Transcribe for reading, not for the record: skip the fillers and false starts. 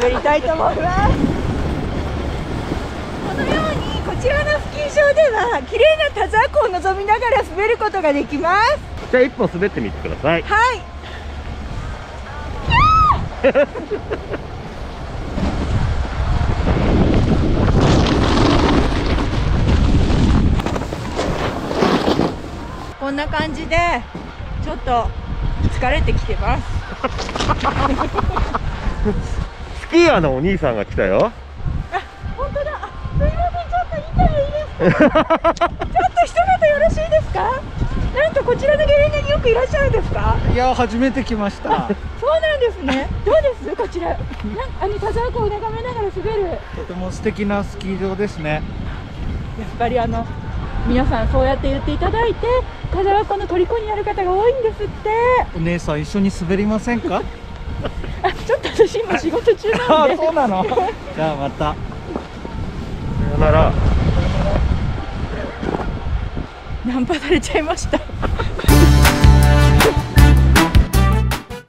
滑りたいと思います。このようにこちらのスキー場では綺麗な田沢湖を望みながら滑ることができます。 じゃあ一本滑ってみてください。 はい。こんな感じでちょっと疲れてきてます。 スキーヤーのお兄さんが来たよ。 あ、本当だ。すいません、ちょっとインタビューいいですか？ちょっと一言よろしいですか？なんとこちらのゲレンデによくいらっしゃるんですか？ いや、初めて来ました。 そうなんですね。どうですこちら？田沢湖を眺めながら滑る。 とても素敵なスキー場ですね。 やっぱり皆さんそうやって言っていただいて、田沢湖の虜になる方が多いんですって。 お姉さん一緒に滑りませんか？ あ、ちょっと私今仕事中なあ、 んで。 そうなの。じゃあまた。 さよなら。 ナンパされちゃいました。